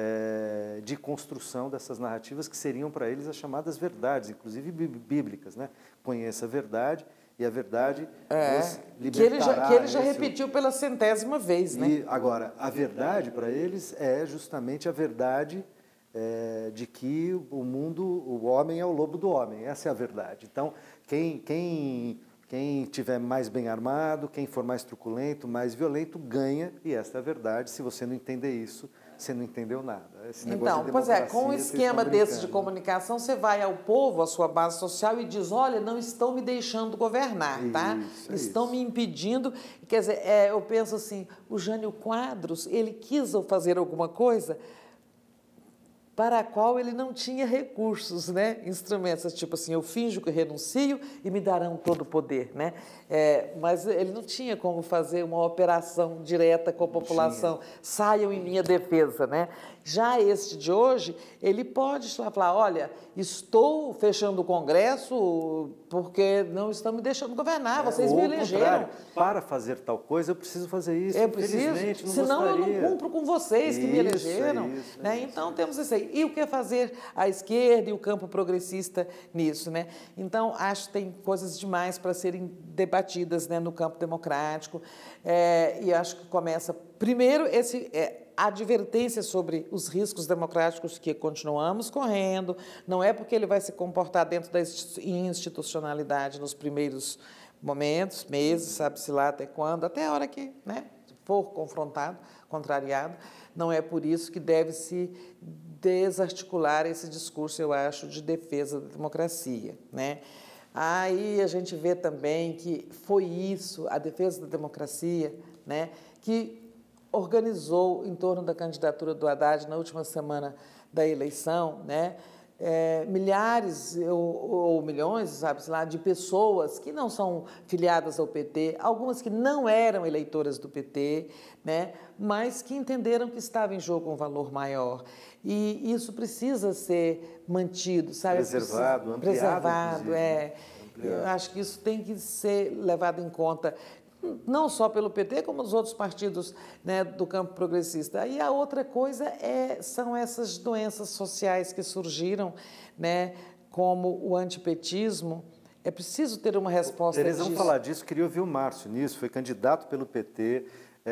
de construção dessas narrativas que seriam para eles as chamadas verdades, inclusive bíblicas, né? Conheça a verdade e a verdade nos libertará.
Que ele já repetiu pela 100ª vez, né?
E agora, a verdade para eles é justamente a verdade de que o homem é o lobo do homem. Essa é a verdade. Então, quem tiver mais bem armado, quem for mais truculento, mais violento, ganha, e essa é a verdade. Se você não entender isso, você não entendeu nada.
Então, pois é, com um esquema desse de comunicação, você vai ao povo, à sua base social, e diz, olha, não estão me deixando governar, tá? Estão me impedindo. Quer dizer, eu penso assim, o Jânio Quadros, ele quis fazer alguma coisa para a qual ele não tinha recursos, né? Instrumentos, tipo assim, eu finjo que renuncio e me darão todo o poder, né? Mas ele não tinha como fazer uma operação direta com a população, saiam em minha defesa, né? Já este de hoje, ele pode falar, olha, estou fechando o Congresso porque não estão me deixando governar, vocês me elegeram.
Para fazer tal coisa, eu preciso fazer isso,
eu preciso, senão eu não cumpro com vocês que me elegeram. Né? Então, temos isso aí. E o que fazer a esquerda e o campo progressista nisso, né? Então, acho que tem coisas demais para serem debatidas, né, no campo democrático, e acho que começa, primeiro, a advertência sobre os riscos democráticos que continuamos correndo, não é porque ele vai se comportar dentro da institucionalidade nos primeiros momentos, meses, sabe-se lá até quando, até a hora que, né, for confrontado, contrariado, não é por isso que deve se desarticular esse discurso, eu acho, de defesa da democracia, né? Aí a gente vê também que foi isso, a defesa da democracia, né, que organizou em torno da candidatura do Haddad na última semana da eleição, né, milhares ou milhões, sabe-se lá, de pessoas que não são filiadas ao PT, algumas que não eram eleitoras do PT, né, mas que entenderam que estava em jogo um valor maior. E isso precisa ser mantido, sabe?
Preservado, ampliado.
Preservado, Eu acho que isso tem que ser levado em conta, não só pelo PT, como os outros partidos, né, do campo progressista. E a outra coisa são essas doenças sociais que surgiram, né, como o antipetismo. É preciso ter uma resposta
disso. Eles vão falar disso, queria ouvir o Márcio nisso, foi candidato pelo PT.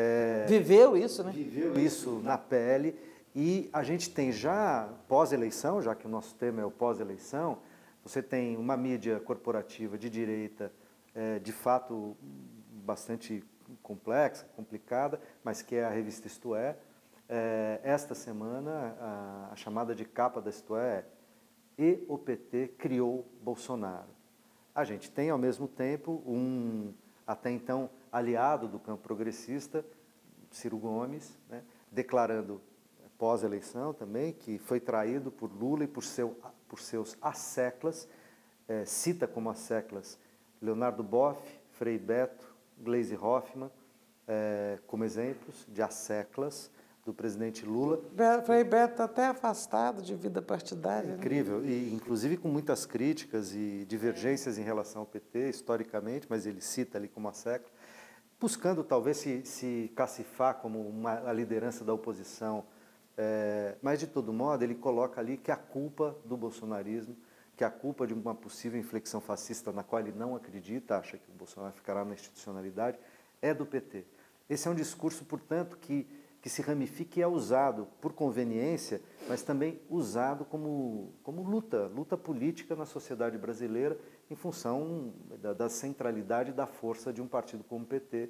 Viveu isso, né?
Viveu isso na pele. E a gente tem já, pós-eleição, já que o nosso tema é o pós-eleição, você tem uma mídia corporativa de direita, de fato, bastante complexa, complicada, mas que é a revista Isto É. Esta semana, a chamada de capa da Isto É e o PT criou Bolsonaro. A gente tem, ao mesmo tempo, um, até então, aliado do campo progressista, Ciro Gomes, né, declarando, pós-eleição também, que foi traído por Lula e por seus asseclas, cita como asseclas Leonardo Boff, Frei Beto, Gleisi Hoffmann, como exemplos de asseclas do presidente Lula.
Frei Beto até afastado de vida partidária.
Incrível, né? E inclusive com muitas críticas e divergências em relação ao PT, historicamente, mas ele cita ali como assecla, buscando talvez se cacifar como a liderança da oposição, mas de todo modo ele coloca ali que a culpa do bolsonarismo, que a culpa de uma possível inflexão fascista na qual ele não acredita, acha que o Bolsonaro ficará na institucionalidade, é do PT. Esse é um discurso, portanto, que se ramifica e é usado por conveniência, mas também usado como luta política na sociedade brasileira em função da centralidade e da força de um partido como o PT,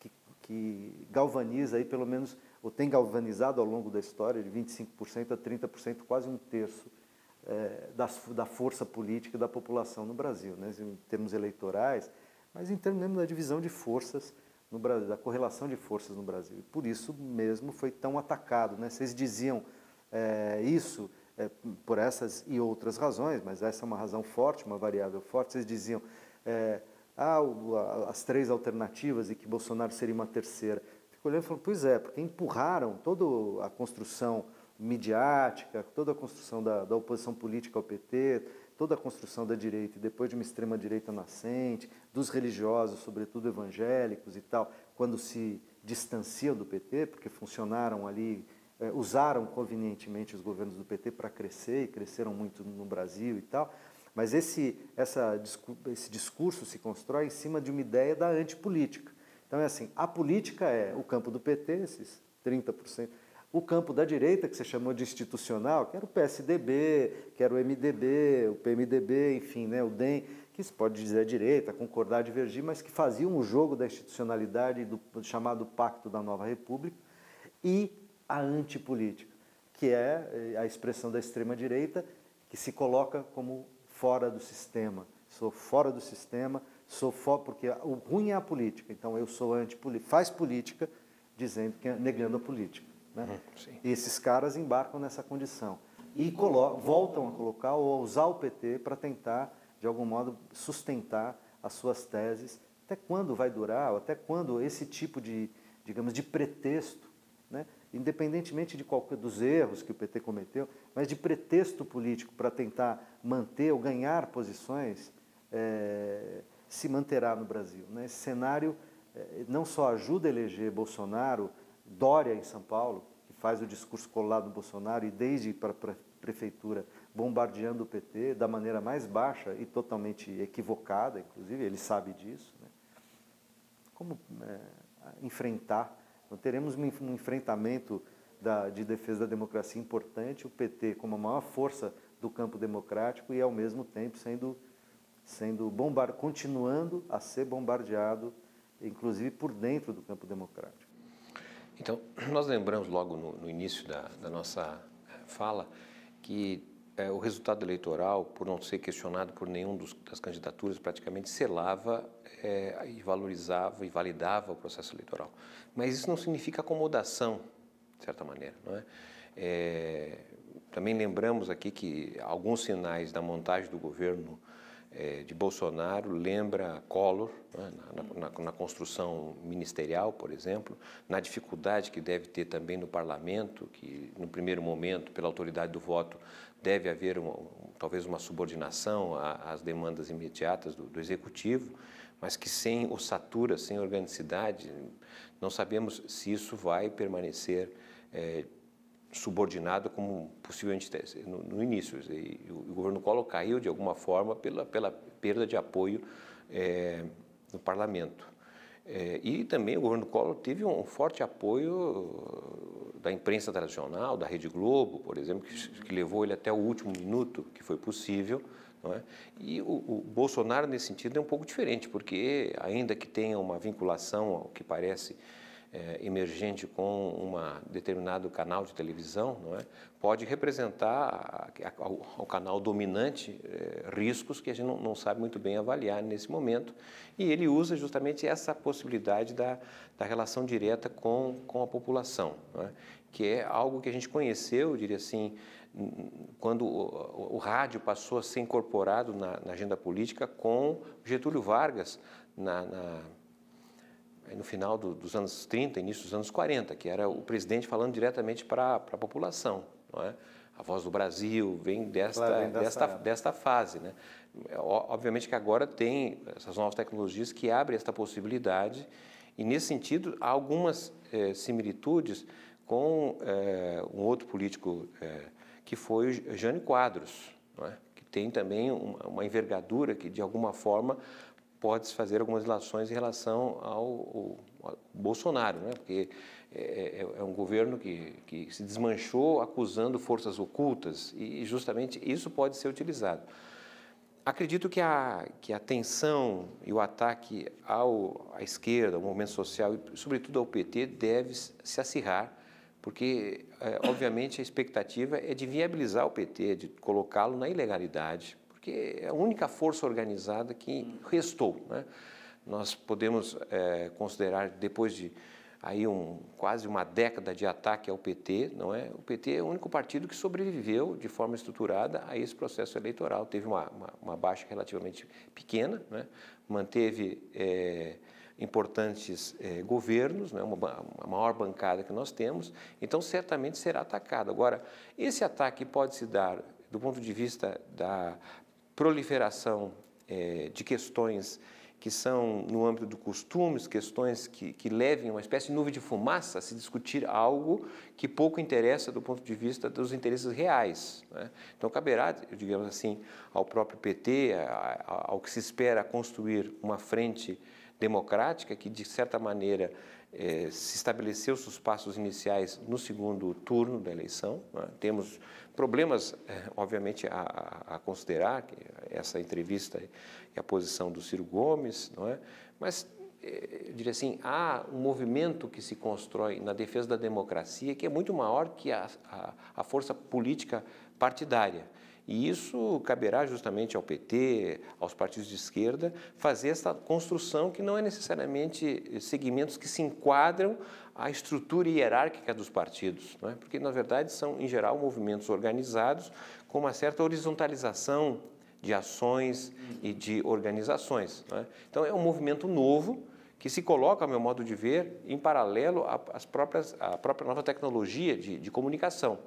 que galvaniza aí pelo menos, ou tem galvanizado ao longo da história, de 25% a 30%, quase um terço da força política da população no Brasil, né, em termos eleitorais, mas em termos mesmo da divisão de forças no Brasil, da correlação de forças no Brasil. E por isso mesmo foi tão atacado, né? Vocês diziam isso por essas e outras razões, mas essa é uma razão forte, uma variável forte. Vocês diziam as três alternativas e que Bolsonaro seria uma terceira. Fico olhando e falando, pois é, porque empurraram toda a construção midiática, toda a construção da oposição política ao PT, toda a construção da direita, e depois de uma extrema-direita nascente, dos religiosos, sobretudo evangélicos e tal, quando se distanciam do PT, porque funcionaram ali, usaram convenientemente os governos do PT para crescer, e cresceram muito no Brasil e tal, mas esse discurso se constrói em cima de uma ideia da antipolítica. Então é assim, a política é o campo do PT, esses 30%, o campo da direita, que você chamou de institucional, que era o PSDB, que era o MDB, o PMDB, enfim, né, o DEM, que se pode dizer a direita, concordar, divergir, mas que faziam o jogo da institucionalidade do chamado Pacto da Nova República, e a antipolítica, que é a expressão da extrema-direita, que se coloca como fora do sistema. Sou fora do sistema, sou fora, porque o ruim é a política, então eu sou antipolítica, faz política dizendo que negando a política. Né? E esses caras embarcam nessa condição e voltam a colocar ou a usar o PT para tentar, de algum modo, sustentar as suas teses. Até quando vai durar, ou até quando esse tipo de, digamos, de pretexto, né? Independentemente de dos erros que o PT cometeu, mas de pretexto político para tentar manter ou ganhar posições, se manterá no Brasil. Né? Esse cenário não só ajuda a eleger Bolsonaro, Dória em São Paulo, que faz o discurso colado do Bolsonaro e desde para a prefeitura bombardeando o PT da maneira mais baixa e totalmente equivocada, inclusive, ele sabe disso. Né? Como enfrentar? Então, teremos um enfrentamento de defesa da democracia importante, o PT como a maior força do campo democrático e, ao mesmo tempo, continuando a ser bombardeado, inclusive por dentro do campo democrático.
Então, nós lembramos logo no início da nossa fala que o resultado eleitoral, por não ser questionado por nenhum das candidaturas, praticamente selava e valorizava e validava o processo eleitoral. Mas isso não significa acomodação, de certa maneira, não é? Também lembramos aqui que alguns sinais da montagem do governo de Bolsonaro lembra Collor, né, na construção ministerial, por exemplo, na dificuldade que deve ter também no parlamento, que no primeiro momento, pela autoridade do voto, deve haver talvez uma subordinação às demandas imediatas do executivo, mas que sem ossatura, sem organicidade, não sabemos se isso vai permanecer subordinado como possivelmente no início. E o governo Collor caiu de alguma forma pela perda de apoio no parlamento. E também o governo Collor teve um forte apoio da imprensa tradicional, da Rede Globo, por exemplo, que levou ele até o último minuto que foi possível. Não é? E o Bolsonaro, nesse sentido, é um pouco diferente, porque ainda que tenha uma vinculação ao que parece emergente com um determinado canal de televisão, não é? Pode representar ao canal dominante riscos que a gente não sabe muito bem avaliar nesse momento, e ele usa justamente essa possibilidade da relação direta com a população, não é? Que é algo que a gente conheceu, eu diria assim, quando o rádio passou a ser incorporado na agenda política com Getúlio Vargas no final dos anos 30, início dos anos 40, que era o presidente falando diretamente para a população, não é? A Voz do Brasil vem desta fase, né? Obviamente que agora tem essas novas tecnologias que abrem esta possibilidade, e nesse sentido há algumas similitudes com um outro político que foi o Jânio Quadros, não é? Que tem também uma envergadura que de alguma forma pode-se fazer algumas relações em relação ao Bolsonaro, né? Porque é um governo que se desmanchou acusando forças ocultas e justamente isso pode ser utilizado. Acredito que a tensão e o ataque à esquerda, ao movimento social e, sobretudo, ao PT deve se acirrar, porque, obviamente, a expectativa é de viabilizar o PT, de colocá-lo na ilegalidade, porque é a única força organizada que restou, né? Nós podemos considerar, depois de quase uma década de ataque ao PT, não é? O PT é o único partido que sobreviveu de forma estruturada a esse processo eleitoral. Teve uma baixa relativamente pequena, né? Manteve importantes governos, né? A maior bancada que nós temos, então certamente será atacado. Agora, esse ataque pode se dar do ponto de vista proliferação de questões que são no âmbito do costumes, questões que levem uma espécie de nuvem de fumaça a se discutir algo que pouco interessa do ponto de vista dos interesses reais, né? Então, caberá, digamos assim, ao próprio PT, ao que se espera construir uma frente democrática que, de certa maneira, se estabeleceu seus passos iniciais no segundo turno da eleição, né? Temos problemas, obviamente, a considerar, que essa entrevista e a posição do Ciro Gomes, não é? Mas, eu diria assim, há um movimento que se constrói na defesa da democracia que é muito maior que a força política partidária. E isso caberá justamente ao PT, aos partidos de esquerda, fazer essa construção que não é necessariamente segmentos que se enquadram à estrutura hierárquica dos partidos, não é? Porque, na verdade, são, em geral, movimentos organizados com uma certa horizontalização de ações e de organizações, não é? Então, é um movimento novo que se coloca, a meu modo de ver, em paralelo à própria nova tecnologia de comunicação.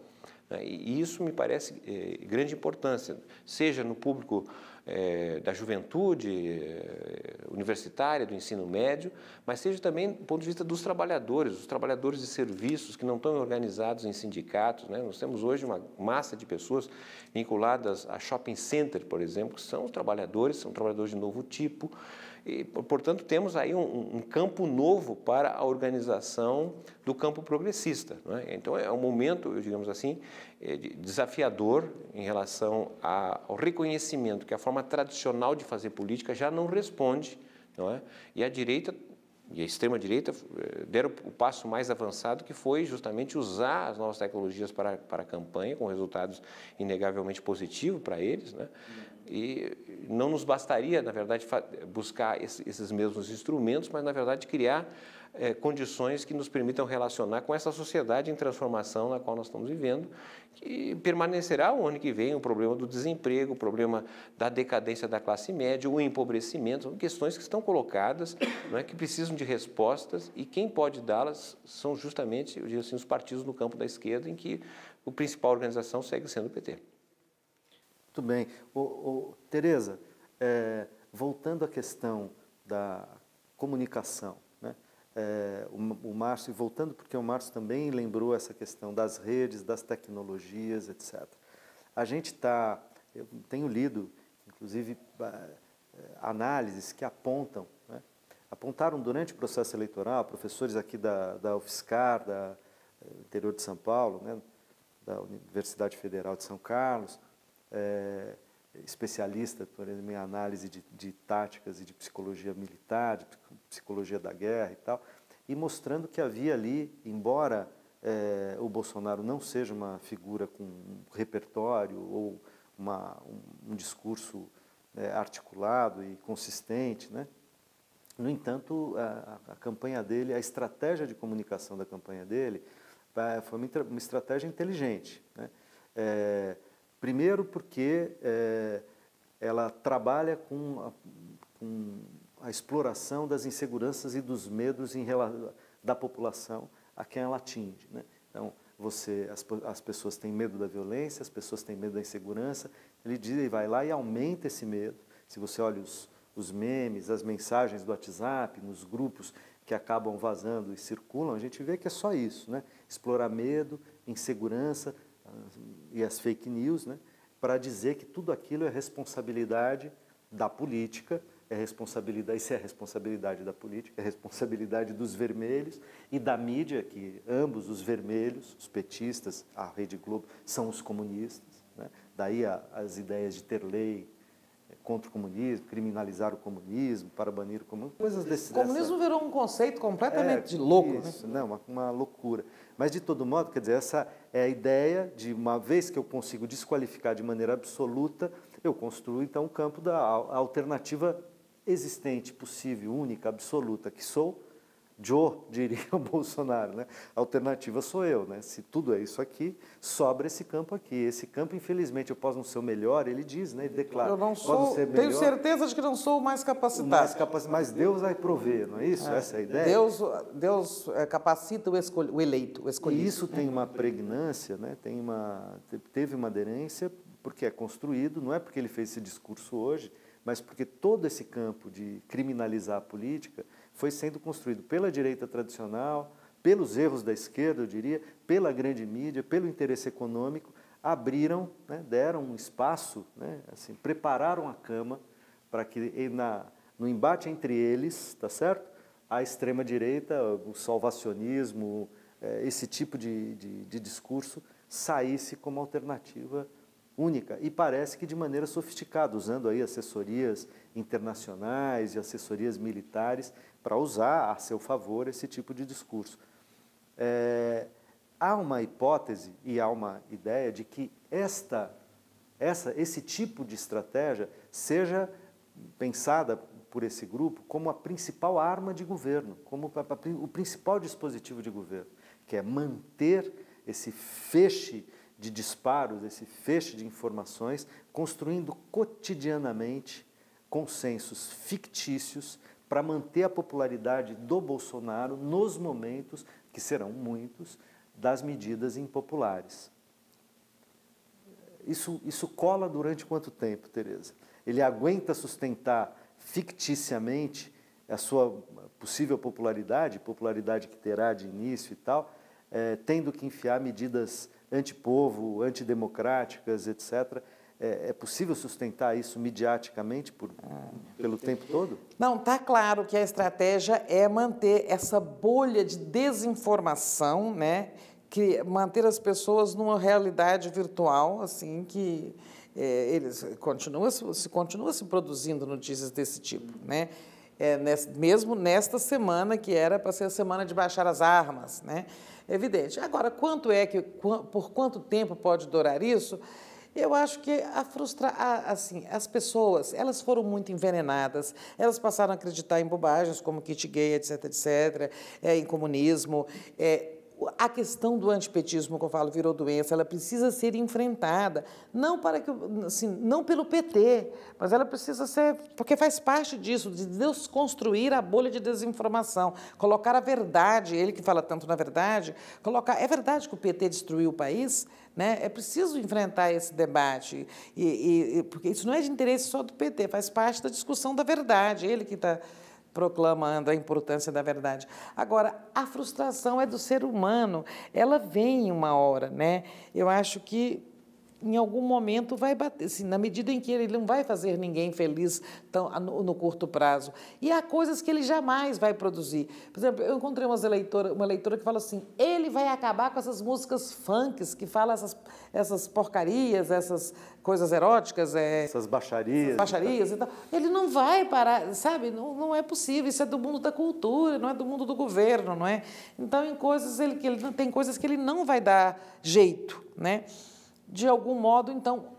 E isso me parece de grande importância, seja no público da juventude universitária, do ensino médio, mas seja também do ponto de vista dos trabalhadores, os trabalhadores de serviços que não estão organizados em sindicatos, né? Nós temos hoje uma massa de pessoas vinculadas a shopping center, por exemplo, que são trabalhadores de novo tipo. E, portanto, temos aí um campo novo para a organização do campo progressista, não é? Então, é um momento, digamos assim, desafiador em relação ao reconhecimento que a forma tradicional de fazer política já não responde, não é? E a direita e a extrema-direita deram o passo mais avançado, que foi justamente usar as novas tecnologias para a campanha, com resultados inegavelmente positivos para eles, né? E não nos bastaria, na verdade, buscar esses mesmos instrumentos, mas, na verdade, criar condições que nos permitam relacionar com essa sociedade em transformação na qual nós estamos vivendo, que permanecerá o ano que vem o problema do desemprego, o problema da decadência da classe média, o empobrecimento, são questões que estão colocadas, não é, que precisam de respostas, e quem pode dá-las são justamente, eu digo assim, os partidos no campo da esquerda, em que a principal organização segue sendo o PT.
Muito bem. Tereza, voltando à questão da comunicação, né? O Márcio, voltando porque o Márcio também lembrou essa questão das redes, das tecnologias, etc. Eu tenho lido, inclusive, análises que apontam, né? Apontaram durante o processo eleitoral, professores aqui da UFSCar, do interior de São Paulo, né? Da Universidade Federal de São Carlos, especialista, por exemplo, em análise de táticas e de psicologia militar, de psicologia da guerra e tal, e mostrando que havia ali, embora o Bolsonaro não seja uma figura com um repertório ou um discurso articulado e consistente, né? No entanto, a campanha dele, a estratégia de comunicação da campanha dele foi uma estratégia inteligente, né? Primeiro porque ela trabalha com a exploração das inseguranças e dos medos da população a quem ela atinge, né? Então, as pessoas têm medo da violência, as pessoas têm medo da insegurança, ele vai lá e aumenta esse medo. Se você olha os memes, as mensagens do WhatsApp, nos grupos que acabam vazando e circulam, a gente vê que é só isso, né? Explorar medo, insegurança, e as fake news, né, para dizer que tudo aquilo é responsabilidade da política, isso é responsabilidade da política, é responsabilidade dos vermelhos e da mídia, que ambos os vermelhos, os petistas, a Rede Globo, são os comunistas, né? Daí as ideias de ter lei contra o comunismo, criminalizar o comunismo, para banir o comunismo, coisas desse...
O comunismo virou um conceito completamente louco,
isso,
né?
Não, uma loucura. Mas, de todo modo, quer dizer, essa é a ideia de, uma vez que eu consigo desqualificar de maneira absoluta, eu construo, então, o campo da alternativa existente, possível, única, absoluta, que sou Joe, diria o Bolsonaro, né? A alternativa sou eu, né? Se tudo é isso aqui, sobra esse campo aqui. Esse campo, infelizmente, eu posso não ser o melhor, ele diz, né? Ele declara.
Eu não sou, tenho certeza de que não sou o mais capacitado.
Mas Deus vai prover, não é isso? Essa é a ideia?
Deus capacita o eleito, o escolhido.
E isso tem uma pregnância, né? Teve uma aderência, porque é construído, não é porque ele fez esse discurso hoje, mas porque todo esse campo de criminalizar a política foi sendo construído pela direita tradicional, pelos erros da esquerda, eu diria, pela grande mídia, pelo interesse econômico, abriram, né, deram um espaço, né, assim, prepararam a cama para que no embate entre eles, tá certo? A extrema-direita, o salvacionismo, esse tipo de discurso saísse como alternativa única. E parece que de maneira sofisticada, usando aí assessorias internacionais e assessorias militares para usar a seu favor esse tipo de discurso. Há uma hipótese e há uma ideia de que esse tipo de estratégia seja pensada por esse grupo como a principal arma de governo, como o principal dispositivo de governo, que é manter esse feixe de disparos, esse feixe de informações, construindo cotidianamente consensos fictícios para manter a popularidade do Bolsonaro nos momentos, que serão muitos, das medidas impopulares. Isso cola durante quanto tempo, Tereza? Ele aguenta sustentar ficticiamente a sua possível popularidade que terá de início e tal, tendo que enfiar medidas antipovo, antidemocráticas, etc. É possível sustentar isso mediaticamente pelo tempo todo?
Não, está claro que a estratégia é manter essa bolha de desinformação, né? Manter as pessoas numa realidade virtual, assim, que eles continua se produzindo notícias desse tipo, né? Mesmo nesta semana, que era para ser a semana de baixar as armas, né? Evidente. Agora, por quanto tempo pode durar isso? Eu acho que as pessoas, elas foram muito envenenadas, elas passaram a acreditar em bobagens como kit gay, etc., etc., em comunismo. A questão do antipetismo, que eu falo, virou doença, ela precisa ser enfrentada, não pelo PT, mas ela precisa ser, porque faz parte disso, de desconstruir a bolha de desinformação, colocar a verdade, ele que fala tanto na verdade, é verdade que o PT destruiu o país, né? É preciso enfrentar esse debate, porque isso não é de interesse só do PT, faz parte da discussão da verdade, ele que está proclamando a importância da verdade. Agora, a frustração é do ser humano, ela vem uma hora, né? Eu acho que em algum momento vai bater, assim, na medida em que ele não vai fazer ninguém feliz no curto prazo. E há coisas que ele jamais vai produzir. Por exemplo, eu encontrei uma leitora que fala assim, ele vai acabar com essas músicas funks que falam essas porcarias, essas coisas eróticas.
Essas baixarias.
E tal. Ele não vai parar, sabe? Não é possível, isso é do mundo da cultura, não é do mundo do governo, não é? Então, tem coisas que ele não vai dar jeito, né? De algum modo, então,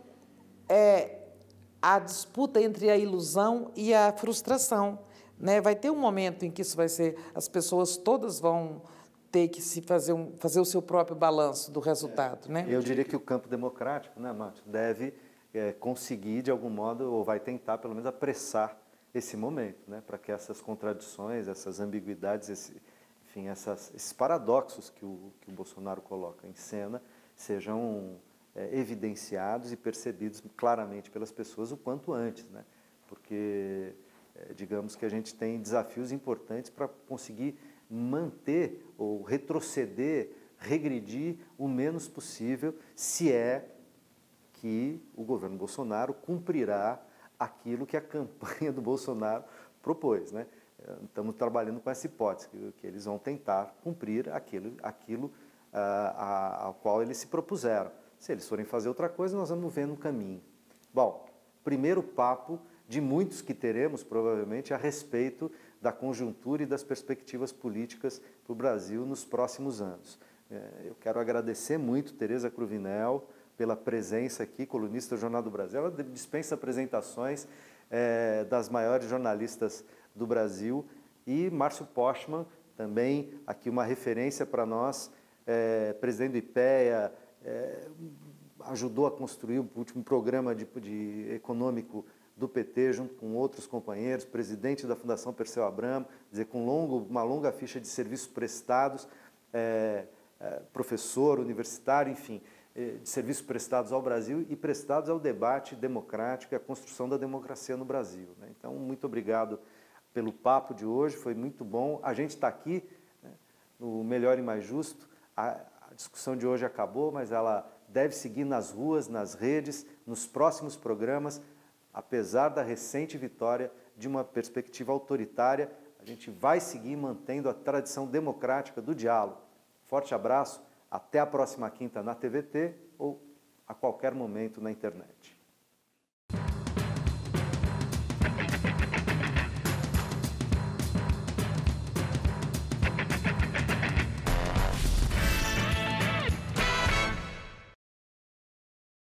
a disputa entre a ilusão e a frustração, né? Vai ter um momento em que isso vai ser, as pessoas todas vão ter que fazer o seu próprio balanço do resultado, né?
Eu diria que o campo democrático, né, Márcio, deve conseguir, de algum modo, ou vai tentar, pelo menos, apressar esse momento, né, para que essas contradições, essas ambiguidades, esses paradoxos que o Bolsonaro coloca em cena sejam evidenciados e percebidos claramente pelas pessoas o quanto antes, né? Porque digamos que a gente tem desafios importantes para conseguir manter ou retroceder, regredir o menos possível, se é que o governo Bolsonaro cumprirá aquilo que a campanha do Bolsonaro propôs, né? Estamos trabalhando com essa hipótese, que eles vão tentar cumprir aquilo ao qual eles se propuseram. Se eles forem fazer outra coisa, nós vamos ver no caminho. Bom, primeiro papo de muitos que teremos, provavelmente, a respeito da conjuntura e das perspectivas políticas para o Brasil nos próximos anos. Eu quero agradecer muito Tereza Cruvinel pela presença aqui, colunista do Jornal do Brasil. Ela dispensa apresentações das maiores jornalistas do Brasil. E Márcio Postman, também aqui uma referência para nós, presidente do IPEA, ajudou a construir o último programa econômico do PT, junto com outros companheiros, presidente da Fundação Perseu Abramo, dizer, com uma longa ficha de serviços prestados, professor universitário, enfim. de serviços prestados ao Brasil e prestados ao debate democrático e à construção da democracia no Brasil, né? Então, muito obrigado pelo papo de hoje, foi muito bom. A gente está aqui, né, no Melhor e Mais Justo. A discussão de hoje acabou, mas ela deve seguir nas ruas, nas redes, nos próximos programas. Apesar da recente vitória de uma perspectiva autoritária, a gente vai seguir mantendo a tradição democrática do diálogo. Forte abraço, até a próxima quinta na TVT ou a qualquer momento na internet.